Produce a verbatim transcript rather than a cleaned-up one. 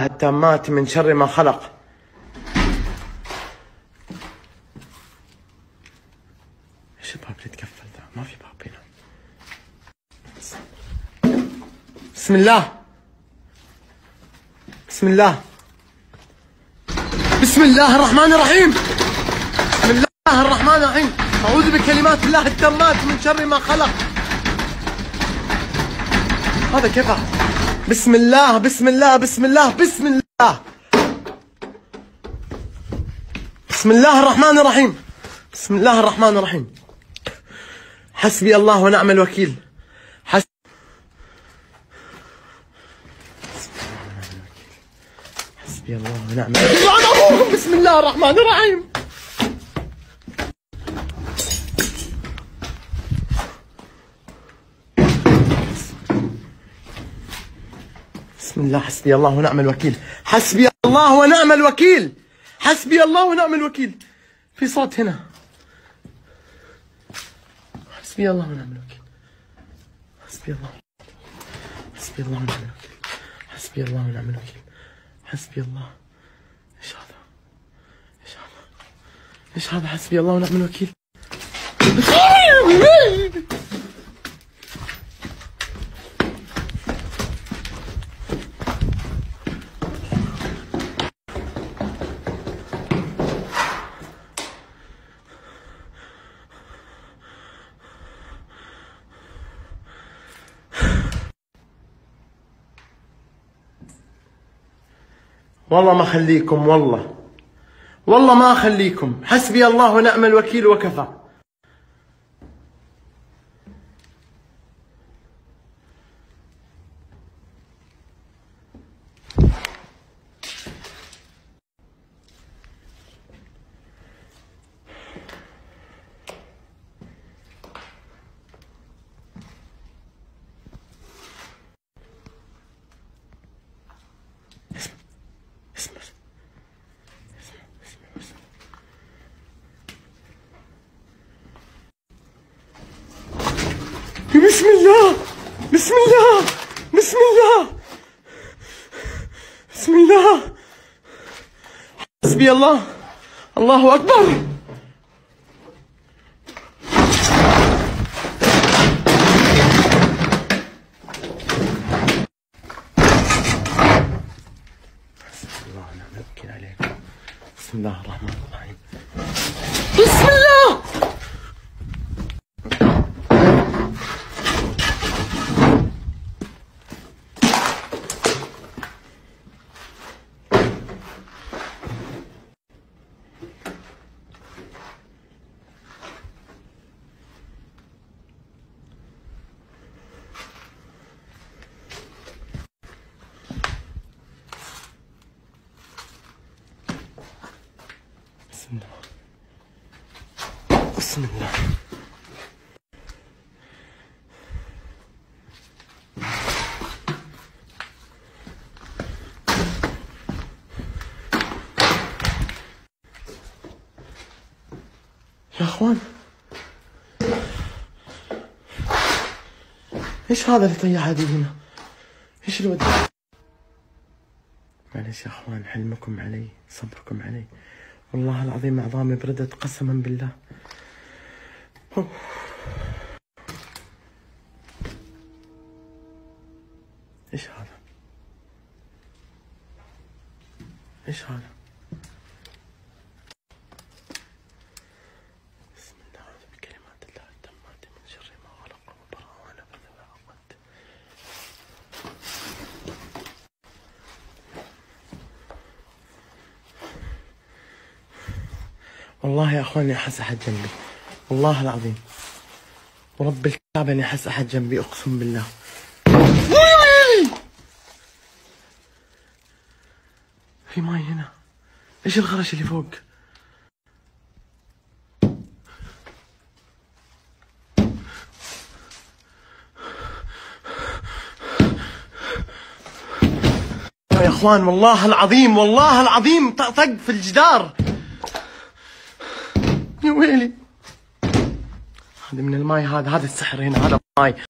التامات من شر ما خلق. ايش الباب اللي تقفل ذا؟ ما في باب هنا. بسم الله بسم الله بسم الله الرحمن الرحيم. بسم الله الرحمن الرحيم. أعوذ بكلمات الله التامات من شر ما خلق. هذا كيف؟ بسم الله بسم الله بسم الله بسم الله بسم الله الرحمن الرحيم. بسم الله الرحمن الرحيم. حسبي الله ونعم الوكيل. حسبي حسبي الله ونعم الوكيل. بسم الله الرحمن الرحيم. بسم الله. حسبي الله ونعم الوكيل. حسبي الله ونعم الوكيل. حسبي الله ونعم الوكيل. في صوت هنا. حسبي الله ونعم الوكيل. حسبي الله. حسبي الله ونعم الوكيل. حسبي الله ونعم الوكيل. حسبي الله. ايش هذا؟ ايش هذا؟ ايش هذا؟ حسبي الله ونعم الوكيل. والله ما اخليكم، والله والله ما اخليكم. حسبي الله ونعم الوكيل وكفى. بسم الله بسم الله بسم الله بسم الله. حسبي الله. الله أكبر. حسبي الله ونعم الوكيل عليكم. بسم الله الرحمن الرحيم. بسم الله. بسم الله بسم الله. يا اخوان ايش هذا اللي طيح هذه هنا؟ ايش اللي وداه؟ معلش يا اخوان، حلمكم علي، صبركم علي، والله العظيم اعظامي بردت قسما بالله. أوه. ايش هذا؟ ايش هذا؟ بسم الله. اعوذ بكلمات الله التامات من شر ما خلق وبرأ ونفث وعقد. والله يا اخواني احس احد جنبي، والله العظيم ورب الكعبة اني احس احد جنبي، اقسم بالله. في ماي هنا. ايش الغرش اللي فوق؟ يا اخوان والله العظيم والله العظيم طق في الجدار. يا ويلي. هذا من الماي، هذا هذا السحر هنا، هذا ماي.